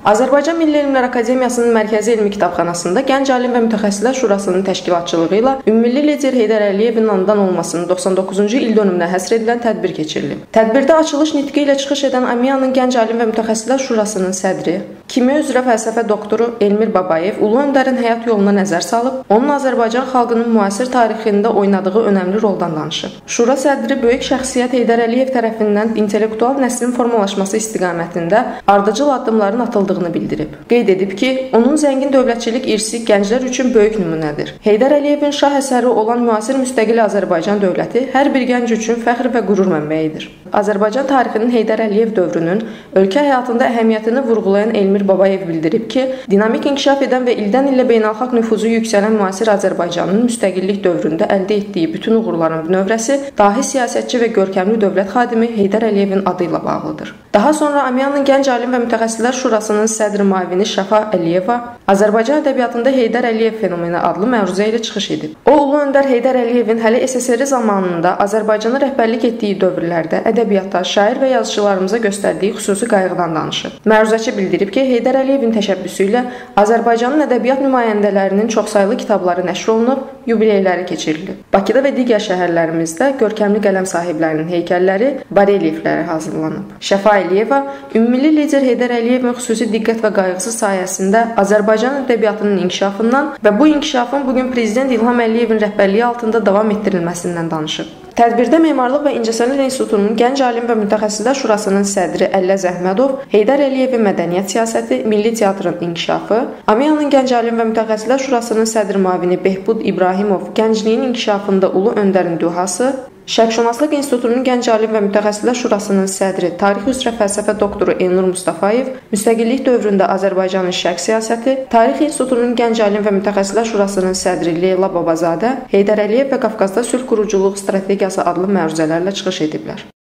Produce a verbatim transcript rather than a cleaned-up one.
Azərbaycan Milli Elmlər Akademiyasının Mərkəzi Elmi Kitabxanasında Gənc Alim və Mütəxəssislər Şurasının təşkilatçılığı ilə Ümummilli lider Heydər Əliyevin anadan olmasının doxsan doqquzuncu ildönümünə həsr edilən tədbir keçirilib. Tədbirdə açılış nitqi ilə çıxış edən Amiyanın Gənc Alim və Mütəxəssislər Şurasının sədri, kimya üzrə fəlsəfə doktoru Elmir Babayev Ulu Öndərin həyat yoluna nəzər salıb, onun Azərbaycan xalqının müasir tarixində oynadığı önəmli roldan danışıb. Şura sədri böyük şəxsiyyət Heydər Əliyev tərəfindən intellektual nəslin formalaşması istiqamətində ardıcıl addımların atıldığını bildirib. Qeyd edib ki, onun zəngin dövlətçilik irsi gənclər üçün böyük nümunədir. Heydər Əliyevin şah əsəri olan müasir müstəqil Azərbaycan dövləti hər bir gənc üçün fəxr və qürur mənbəyidir. Azərbaycan tarixinin Heydər Əliyev dövrünün ölkə həyatında əhəmiyyətini vurğulayan Elmir Babayev bildirib ki, dinamik inkişaf edən və ildən illə beynəlxalq nüfuzu yüksələn müasir Azərbaycanın müstəqillik dövründə əldə etdiyi bütün uğurların növrəsi dahi siyasətçi və görkəmli dövlət xadimi Heydər Əliyevin adı ilə bağlıdır. Daha sonra Amiyanın Gənc Alim və Mütəxəssislər Şurasının sədri müavini Şəfa Əliyeva Azərbaycan ədəbiyyatında Heydər Əliyev fenomeni adlı məruzə ilə çıxış edib. O, Ulu Öndər Heydər Əliyevin hələ S S R zamanında Azərbaycana rəhbərlik etdiyi dövrlərdə ədəbiyyatda şair və yazıçılarımıza göstərdiyi xüsusi qayğıdan danışıb. Məruzəçi bildirib ki, Heydər Əliyevin təşəbbüsü ilə Azərbaycanın ədəbiyyat nümayəndələrinin çoxsaylı kitabları nəşr olunub, yubileyləri keçirilib. Bakıda və digər şəhərlərimizdə görkəmli qələm sahiblərinin heykəlləri, barelyefləri hazırlanıb. Şəfa Əliyeva Ümummilli lider Heydər Əliyevin xüsusi diqqət və qayğısı sayəsində Azərbaycan ədəbiyyatının inkişafından və bu inkişafın bugün Prezident İlham Əliyevin rəhbərliyi altında davam etdirilməsindən danışıb. Tədbirdə Memarlıq və İncəsənət İnstitutunun Gənc Alim və Mütəxəssislər Şurasının sədri Əlləz Əhmədov, Heydər Əliyevin mədəniyyət siyasəti, milli teatrın inkişafı, Amiyanın Gənc Alim və Mütəxəssislər Şurasının sədri müavini Behbud İbrahimov, gəncliyin inkişafında Ulu Öndərin duhası, Şərqşünaslıq İnstitutunun Gənc Alim və Mütəxəssislər Şurasının sədri, tarix üzrə fəlsəfə doktoru Elnur Mustafayev, müstəqillik dövründə Azərbaycanın şərq siyasəti, Tarix İnstitutunun Gənc Alim və Mütəxəssislər Şurasının sədri Leyla Babazadə, Heydər Əliyev və Qafqazda sülh quruculuq strategiyası adlı məruzələrlə çıxış ediblər.